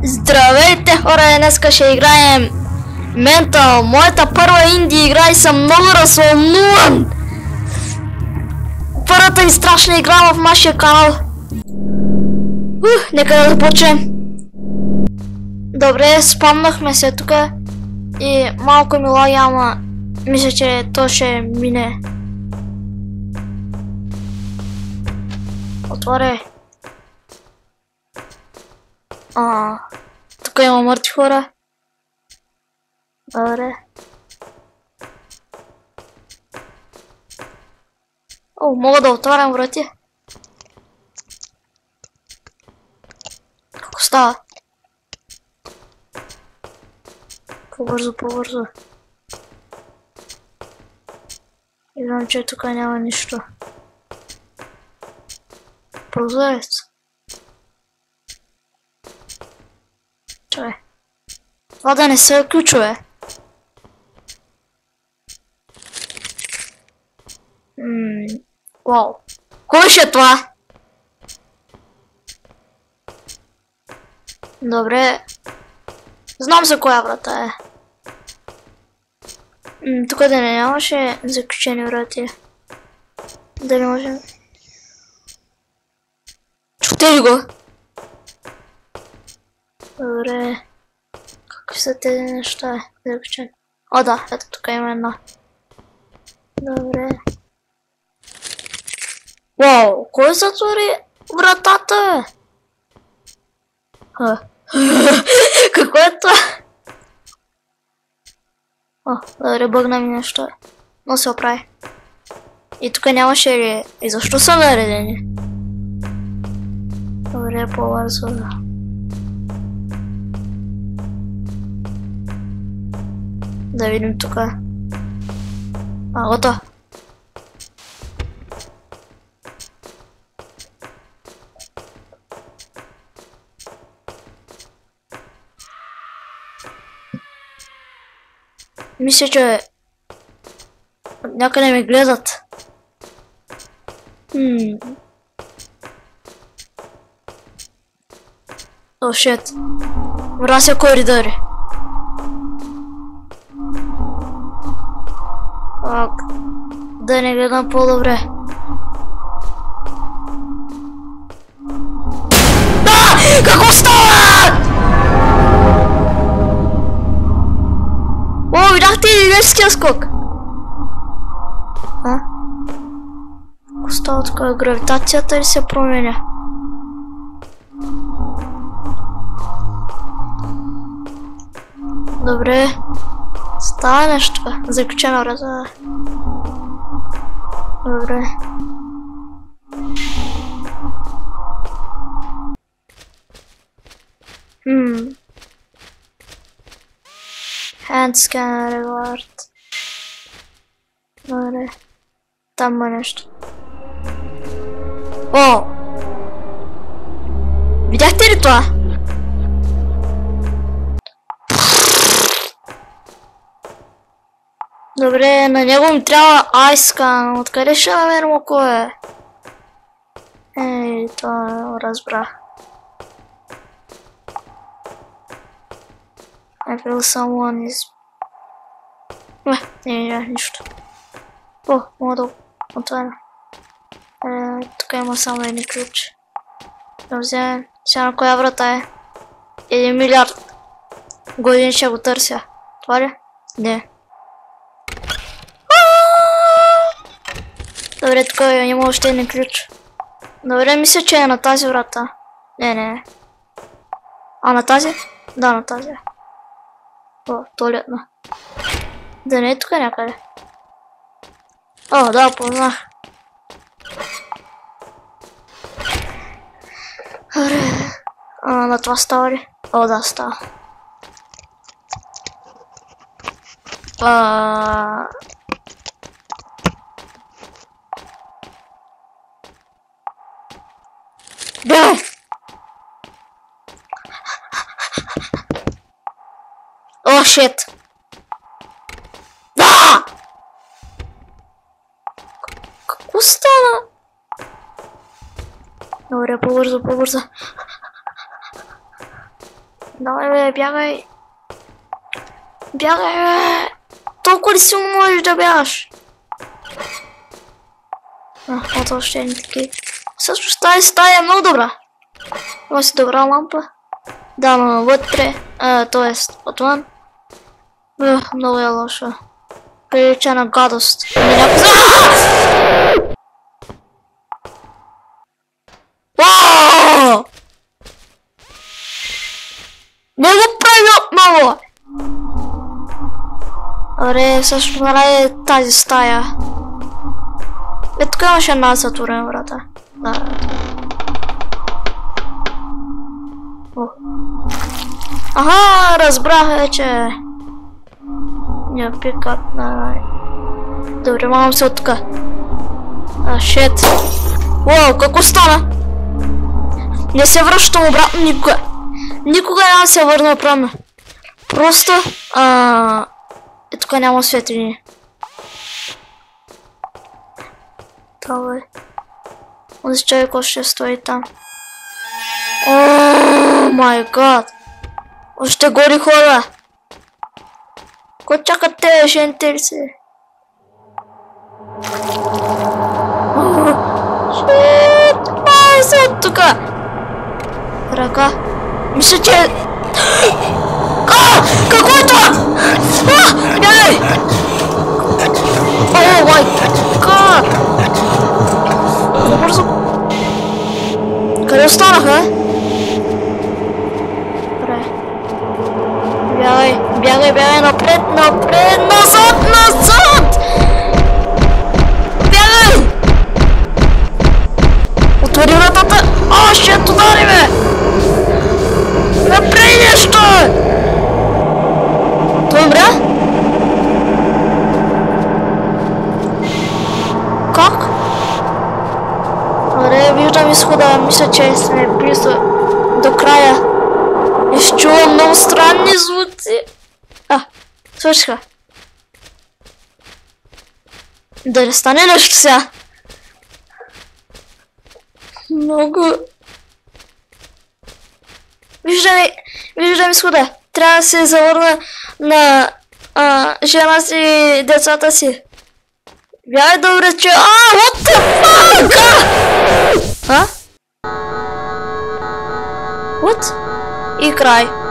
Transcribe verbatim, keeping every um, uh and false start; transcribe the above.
Здравейте хора, днеска ще играем Mental, моята първа инди игра и съм много развълнуван. Първата и страшна игра в нашия канал. Ух, нека да започнем. Добре, спамнахме се тук и малко ми лаги, ама мисля, че то ще мине. Отворя. А, тук има мъртви хора. Добре. О, мога да отварям врати. Какво става? По-бързо, по-бързо. Виждам, че тук няма нищо. Прозорец. Чакай. Това да не са ключове. Ммм. Вау. Кой ще е това? Добре. Знам за коя врата е. Ммм, тук да не нямаше заключени врати. Дали можем? Чухте ли го? Добре. Какви са тези неща? Заключени. О, да, ето тук има една. Добре. Вау, кой затвори вратата? Ха. Какво е това? О, добре, бъгна ми нещо. Но се оправи. И тук нямаше ли? И защо са наредени? Добре, по-бързо. Да видим тук. А, готово. Мисля, че някъде ме гледат. Хм. О, шет. Мразя коридори. Ак. Да не гледам по-добре. А! Какво става? О, видяхте ли детския скок? А? Какво става тук? Гравитацията ли се променя? Добре. Става нещо. Заключена врата. Добре. Хм. Hand scanner reward. Добре. Там има нещо. О! Видяхте ли това? Добре, на него ми трябва айскан. Откъде ще намерим кой е? Ей, това разбрах. I feel someone is... Не, не, не, нищо. О, мога да отваря. Е, тук има само един ключ. Да вземем. Сега на коя врата е? Един милиард години ще го търся. Това ли? Не. Добре, тук има още един ключ. Добре, мисля, че е на тази врата. Не, не, не. А, на тази? Да, на тази. О, туалетна. Да не е тук някъде. О, да, познах. Добре. А, на това става ли? О, да, става. А... Да! О, шит! Да! Какво стана? Добре, по-бързо, по-бързо. Давай, бе, бягай. Бягай, бе. Толкова ли силно можеш да бягаш? А, ето още едни такива. Също тази стая е много добра. Има си добра лампа. Да, но вътре, т.е. отвън. Ух, много е лошо. Прилича на гадост. Не някой... Вау! Не го прави отново! Добре, също направи тази стая. Е, тук имаше една затворена врата. Да. О. Аха, разбрах вече. Не пикат на... Добре, мамам се от тук. А, шет. Уау, какво стана? Не се връщам обратно никога. Никога няма се върна обратно. Просто... А... Е, тук няма светлини. Това е. Онзи човек още стои там. О май гад! Още гори хора! Ко чакат те, жените ли се? Шит! Май се от тука! Ръка! Мисля, че... А! Какво е това? А! Бягай! О май гад! Бързо! Къде останаха? Добре. Бягай, бягай, бягай напред, напред, назад, назад! Бягай! Отвори вратата! О, ще удари, бе! Направи нещо! Той умря? Как? Добре, виждам изхода, мисля, че сме близо до края. Изчувам много странни звуци. А, свършиха. Да не стане нещо сега. Много... Виждам, виждам изхода. Трябва да се завърна на а, жена си и децата си. Бягай добре, че... А, what the fuck? А? What? И край.